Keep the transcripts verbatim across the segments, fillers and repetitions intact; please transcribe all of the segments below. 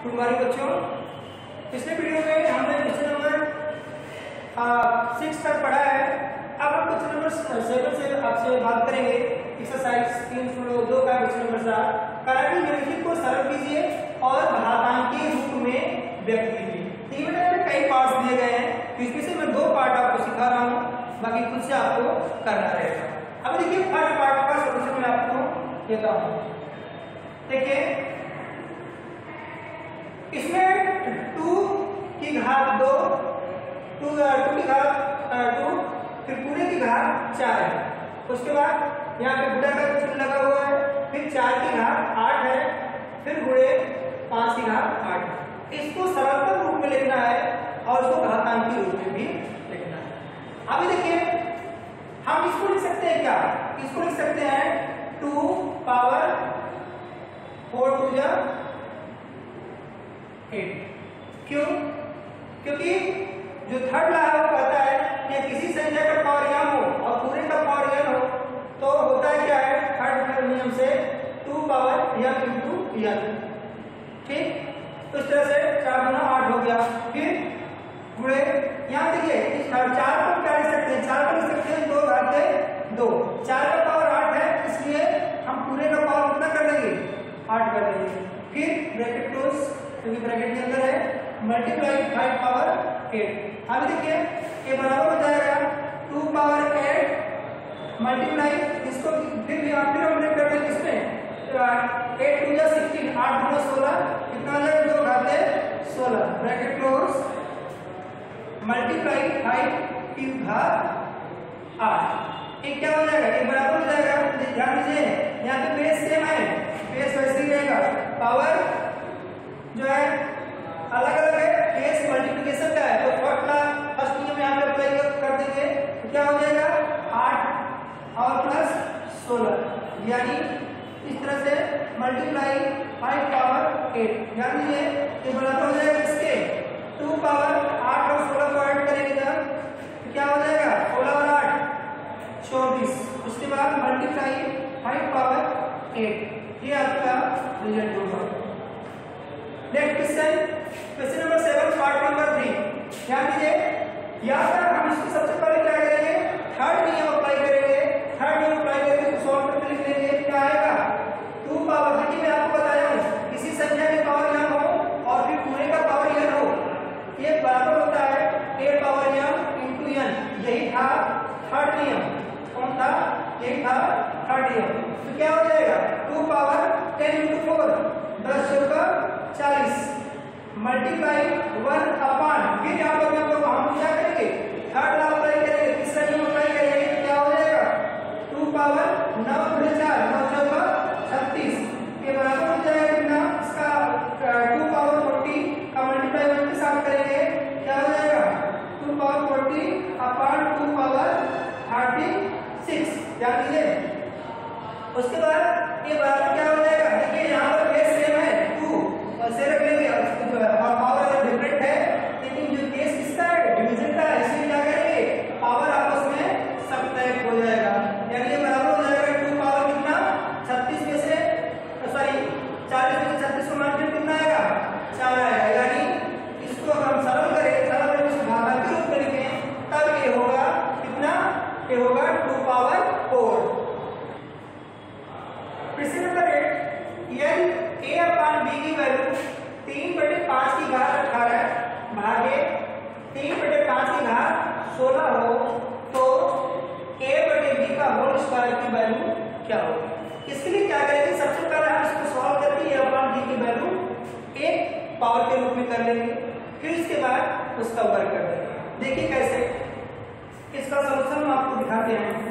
Good morning बच्चों। पिछले video में हमने क्वेश्चन नंबर सिक्स तक पढ़ा है। अब हम क्वेश्चन नंबर सेवन से आपसे बात करेंगे। एक्सरसाइज तीन दो का क्वेश्चन नंबर सात कारण निम्नलिखित को सरल कीजिए और घातांकीय रूप में व्यक्त कीजिए। तीन में कई पार्ट्स दिए गए हैं, इसमें से मैं दो पार्ट आपको सिखा रहा हूँ, बाकी खुद से आपको करना रहेगा। अब देखिए फर्स्ट पार्ट का सॉल्यूशन मैं आपको देता हूँ। देखिए इसमें टू की घात दो, टू टू की घात टू, फिर पूरे की घात चार है। उसके बाद यहाँ पे गुणा का चिन्ह लगा हुआ है, फिर चार की घात आठ है, फिर गुणे पांच की घात आठ है। इसको सरलतम रूप में लिखना है और उसको घातांकीय रूप में भी लिखना है। अब देखिए हम इसको लिख सकते हैं क्या, इसको लिख सकते हैं टू पावर फोर टू जा एट। क्यों? क्योंकि जो थर्ड लॉ है वो कहता है कि किसी संख्या का पावर यम हो और पूरे का पावर n हो तो होता है क्या है, थर्ड नियम से two power m into n. ठीक, तो इस तरह से चार गुना आठ हो गया। फिर गुणे यहाँ देखिए इस चार को क्या लिख सकते हैं, चार को लिख सकते हैं दो घाते दो। चार का पावर आठ है इसलिए हम पूरे का पावर कितना कर देंगे, आठ कर देंगे। फिर ब्रैकेट क्लोज क्योंकि ब्रैकेट के अंदर है, मल्टीप्लाई फाइव पावर एट। अब देखिए ये बराबर हो जाएगा टू पावर एट मल्टीप्लाई इसको फिर भी आप फिर हम ब्रेक कर देंगे इसमें एट टू या सिक्सटीन, आठ गुना सोलह कितना आ जाएगा, दो घाते सोलह ब्रैकेट क्लोज मल्टीप्लाई फाइव की घात आठ। ये क्या हो जाएगा, ये बराबर हो जाएगा। ध्यान दीजिए यहाँ पे बेस सेम है, बेस वैसे ही रहेगा, पावर जो है अलग अलग है, केस मल्टीप्लिकेशन का है तो फर्स्ट ला फर्स्ट नियम यहाँ पे अप्लाई कर देंगे तो क्या हो जाएगा आठ और प्लस सोलह, यानी इस तरह से मल्टीप्लाई फाइव पावर एट। ध्यान दीजिए ये बराबर हो जाएगा इसके टू पावर आठ और सोलह को ऐड करेंगे जब तो क्या हो जाएगा सोलह और आठ चौबीस। उसके बाद मल्टीप्लाई फाइव पावर एट, ये आपका रिजल्ट होगा। Next question, question number seven part number three. ध्यान दीजिए यहाँ पर हम इसको सबसे पहले क्या करेंगे, थर्ड नियम अप्लाई करेंगे। थर्ड नियम अप्लाई करके तो सॉल्व करके लिख लेंगे। क्या आएगा टू पावर, देखिए मैं आपको बताया हूँ किसी संख्या के पावर यम हो और फिर पूरे का पावर यन हो, ये बराबर होता है ए पावर यम इंटू यन। यही था थर्ड नियम। कौन था, यही था थर्ड नियम। तो क्या हो जाएगा two power ten into four, दस चौका चालीस मल्टीप्लाई वन अपान, फिर यहाँ पर हम क्या करेंगे थर्ड लॉ अप्लाई करेंगे, तीसरा नियम अप्लाई करेंगे तो क्या हो जाएगा टू पावर नौ गुणे चार, नौ चौका छत्तीस, ये बराबर हो जाएगा कितना, इसका टू पावर फोर्टी का मल्टीप्लाई वन के साथ करेंगे क्या हो जाएगा two power forty upon two power thirty six. ध्यान दीजिए उसके बाद ये बराबर क्या हो जाएगा, देखिए यहाँ पर बेस सेम है टू से रख लेंगे और पावर अगर डिफरेंट है लेकिन जो केस किसका है डिवीजन का है, इसलिए क्या करेंगे पावर आपस में सब्ट्रैक्ट हो जाएगा, यानी ये बराबर हो जाएगा टू पावर कितना छत्तीस में से सॉरी चालीस में से छत्तीस को माइनस कितना आएगा चार आएगा, यानी इसको अगर हम सरल करें सरल करें इसको घातांकीय रूप में लिखें तब ये होगा कितना, ये होगा two power four. Question number eight, यदि a अपान b की वैल्यू तीन बटे पांच की घात अठारह भागे तीन बटे पांच की घात सोलह हो तो a बटे b का होल स्क्वायर की वैल्यू क्या होगी। इसके लिए क्या करेंगे, सबसे पहले हम इसको सॉल्व करके a अपान b की वैल्यू एक पावर के रूप में कर लेंगे, फिर इसके बाद उसका वर्ग कर देंगे। देखिए कैसे, इसका सॉल्यूशन हम आपको दिखाते हैं।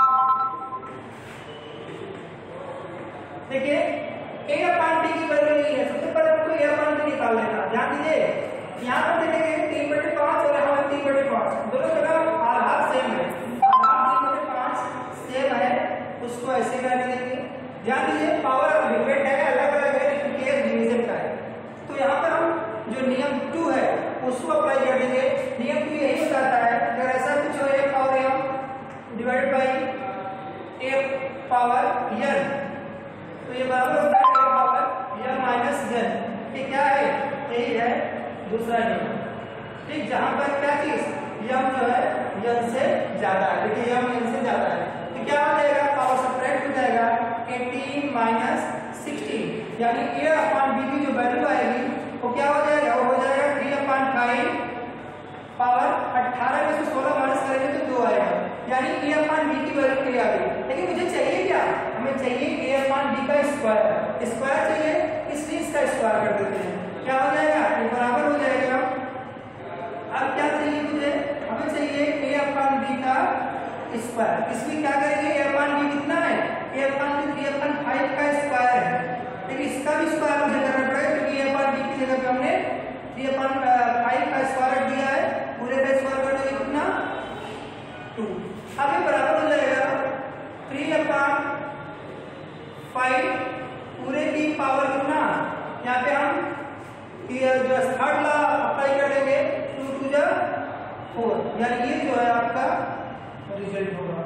देखिए a अपान b की वैल्यू नहीं है, सबसे पहले हमको a अपान b निकाल लेना। ध्यान दीजिए यहाँ पर देखेंगे तीन बटे पांच और यहाँ तीन बटे पांच, दोनों जगह आधार सेम है, आधार तीन बटे पांच सेम है, उसको ऐसे कर देंगे। ध्यान दीजिए पावर डिफरेंट है, अलग अलग है लेकिन केस डिवीजन का है, तो यहाँ पर हम जो नियम टू है उसको अप्लाई कर देंगे। नियम टू यही बताता है अगर ऐसा कुछ हो a power m divided by a power n तो ये बराबर होता है a power m minus n। ये क्या है यही है दूसरा नियम। ठीक, जहां पर क्या चीज यम जो है यन से ज्यादा है, देखिए यम यन से ज्यादा है तो क्या हो जाएगा, पावर सब्ट्रैक्ट हो जाएगा एटीन माइनस सिक्सटीन, यानी ए अपॉन बी की जो वैल्यू आएगी वो क्या हो जाएगा, वो हो जाएगा थ्री अपॉन फाइव पावर अठारह में से सोलह माइनस करेंगे तो दो आएगा, यानी ए अपॉन बी की वैल्यू क्या आ गई। लेकिन मुझे चाहिए क्या, हमें चाहिए ए अपॉन बी का स्क्वायर, स्क्वायर चाहिए इसलिए इसका स्क्वायर कर देते हैं, क्या हो जाएगा ये बराबर हो जाएगा। अब क्या चाहिए मुझे, हमें चाहिए a अपॉन b का स्क्वायर, इसमें क्या करेंगे a अपॉन b कितना है, a upon b three upon five का स्क्वायर है, लेकिन इसका भी स्क्वायर मुझे करना पड़ेगा क्योंकि a अपॉन b की जगह पे हमने थ्री अपॉन फाइव का स्क्वायर दिया है, पूरे का स्क्वायर कर दोगे कितना टू। अब ये बराबर हो जाएगा थ्री अपॉन फाइव पूरे की पावर कितना, यहाँ पे हम ये जो थर्ड लॉ अप्लाई कर देंगे टू टू जा फोर, यानी ये जो है आपका रिजल्ट होगा।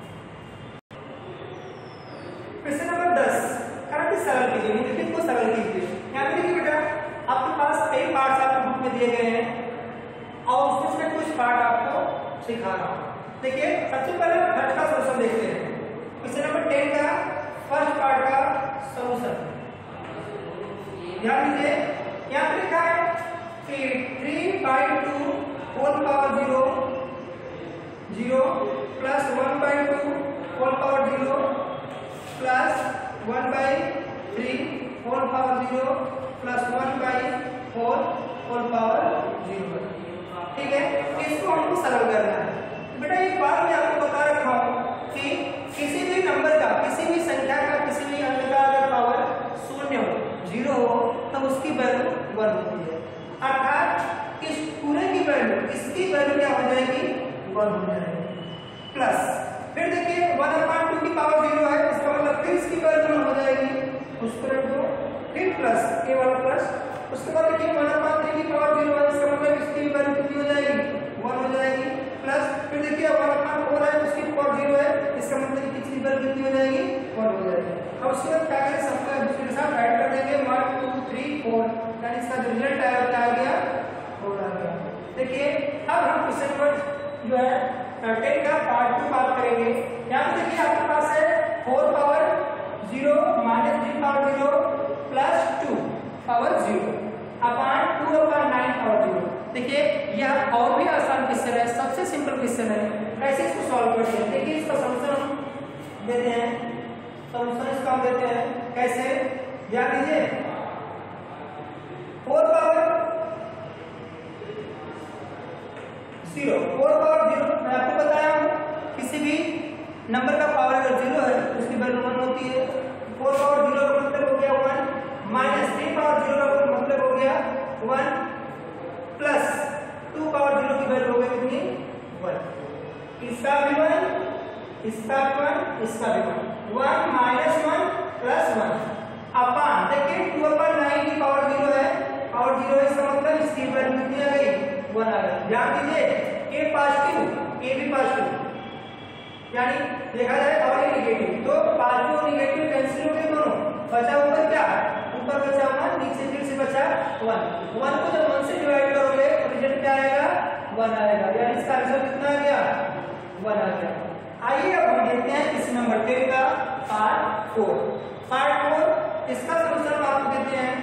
क्वेश्चन नंबर दस, काफी सरल कीजिए, निम्नलिखित को सरल कीजिए। यहाँ पे देखिए बेटा आपके पास कई पार्ट्स आपको बुक में दिए गए हैं और उसमें से कुछ पार्ट आपको सिखा रहा हूँ। देखिए सबसे पहले फर्स्ट का सॉल्यूशन देखते हैं, क्वेश्चन नंबर टेन का फर्स्ट पार्ट का सॉल्यूशन। ध्यान दीजिए यहाँ पे लिखा है कि three by two whole power zero zero plus one by two whole power zero plus one by three whole power zero plus one by four whole power zero. ठीक है, इसको हमको सरल करना है। बेटा एक बात मैं आपको बता रखा हूँ कि किसी भी नंबर का, किसी भी संख्या का, किसी भी अंक का अगर पावर शून्य हो, जीरो हो, तब उसकी वैल्यू वन होती है, अर्थात इस पूरे की वैल्यू, इसकी वैल्यू क्या हो जाएगी, वन हो जाएगी। प्लस फिर देखिए वन अपॉन टू की पावर जीरो है, इसका मतलब फिर इसकी वैल्यू वन हो जाएगी, उसको रख दो, फिर प्लस ए वाला प्लस, उसके बाद देखिए वन अपॉन थ्री की पावर जीरो है, इसका मतलब इसकी वैल्यू कितनी हो जाएगी, वन हो जाएगी। प्लस फिर देखिए वन अपॉन फोर है, उसकी पावर जीरो है, इसका मतलब इसकी वैल्यू कितनी हो जाएगी, वन हो जाएगी। अब उसके बाद क्या करें, सबको एक दूसरे के साथ ऐड कर देंगे, वन टू थ्री फोर, यानी इसका जो रिजल्ट आया वो क्या आ गया, फोर आ गया। देखिए अब हम क्वेश्चन नंबर जो है टेन का पार्ट टू बात करेंगे। यहाँ पे देखिए आपके पास है four power zero minus three power zero plus two power zero upon two upon nine power zero. देखिए यह और भी आसान क्वेश्चन है, सबसे सिंपल क्वेश्चन है, कैसे इसको सॉल्व करते हैं। देखिए इसका सॉल्यूशन हम देते हैं, सॉल्यूशन इसका हम देते हैं कैसे, ध्यान दीजिए four power zero, four power zero मैं आपको बताया हूँ किसी भी नंबर का पावर अगर जीरो है उसकी वैल्यू वन होती है। फोर पावर जीरो का मतलब हो गया one, minus three power zero का मतलब हो गया one, plus two power zero की वैल्यू हो गई कितनी, वन। इसका भी वन, इसका भी वन, इसका भी one, one minus one plus one upon, देखिए टू अपॉन नाइन की पावर जीरो है, पावर जीरो इसका मतलब इसकी वैल्यू कितनी आ गई, वन आ गई। ध्यान दीजिए ए पॉजिटिव ए भी पॉजिटिव, यानी देखा जाए और ये नेगेटिव, तो पॉजिटिव और नेगेटिव कैंसिल हो गए दोनों, बचा ऊपर क्या, ऊपर बचा वन, नीचे फिर से बचा वन, वन को जब वन से डिवाइड करोगे तो रिजल्ट क्या आएगा, वन आएगा, यानी इसका रिजल्ट कितना आ गया, वन आ गया। आइए अब हम देखते हैं इस नंबर टेन का पार्ट फोर। पार्ट फोर इसका सॉल्यूशन आपको देते हैं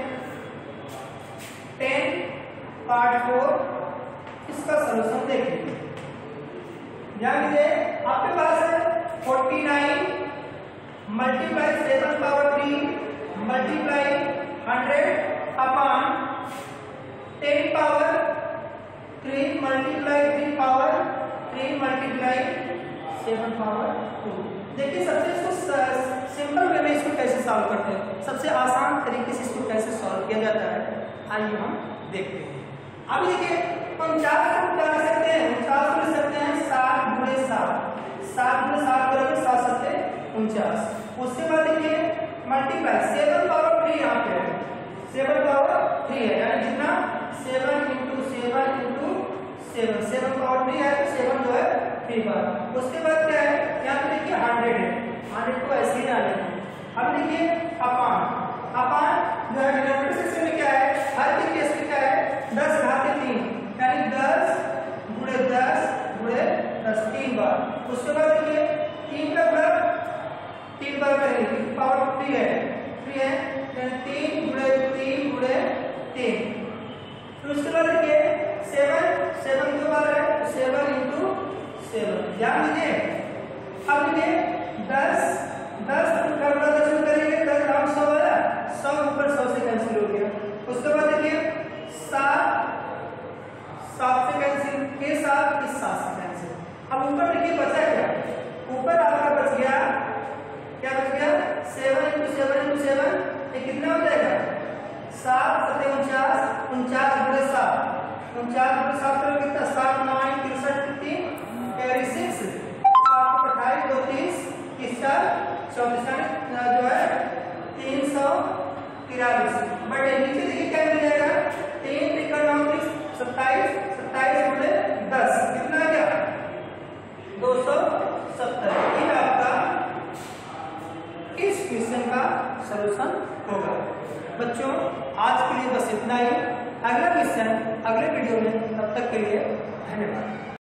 टेन पार्ट फोर, इसका सॉल्यूशन देखिए। ध्यान दीजिए आपके पास है forty nine multiply seven power three multiply hundred upon ten power three multiply three power three multiply seven power two. देखिए सबसे इसको सिंपल वे में इसको कैसे सॉल्व करते हैं, सबसे आसान तरीके से इसको कैसे सॉल्व किया जाता है, आइए हम देखते हैं। अब देखिए उनचास को क्या कर सकते हैं, उनचास को लिख सकते हैं सात गुणे सात, सात गुणे सात करोगे सात सत्ते उनचास। उसके बाद देखिए मल्टीप्लाई सेवन पावर थ्री, यहाँ पे सेवन पावर थ्री है, यानी जितना seven into seven into seven, seven power three है तो सेवन जो है थ्री बार। उसके बाद क्या है, यहाँ पे देखिए हंड्रेड है, हंड्रेड को ऐसे ही डालेंगे। अब देखिए अपान, अपान जो है डिनोमिनेटर सेक्शन में क्या है, हर के केस में क्या बार करेंगे, पावर थ्री है, थ्री है, तीन गुणे तीन गुणे तीन। फिर उसके बाद देखिए सेवन, सेवन दो बार है तो सेवन इंटू सेवन, ध्यान दीजिए। अब देखिए दस, दस करना दस में करेंगे, दस राउंड सौ है, सौ ऊपर सौ से कैंसिल हो गया। उसके बाद देखिए सात, सात से कैंसिल, के सात, इस सात से कैंसिल। अब ऊपर देखिए बचा क्या, ऊपर आपका बच गया, क्या बच गया, seven into seven into seven, ये कितना हो जाएगा, सात सत्ते उनचास, उनचास गुणे सात, उनचास गुणे सात करो कितना, सात नौ तिरसठ, तीन कैरी सिक्स, सात अट्ठाईस, दो तीस, तीस चार चौबीस, जो है तीन सौ तिरालीस। बट नीचे देखिए क्या मिल जाएगा, तीन त्रिका नौ तीस, सत्ताईस, सत्ताईस गुणे दस कितना क्या, दो सौ सत्तर। ये आपका इस क्वेश्चन का सलूशन होगा। बच्चों आज के लिए बस इतना ही, अगला क्वेश्चन अगले वीडियो में, तब तक के लिए धन्यवाद।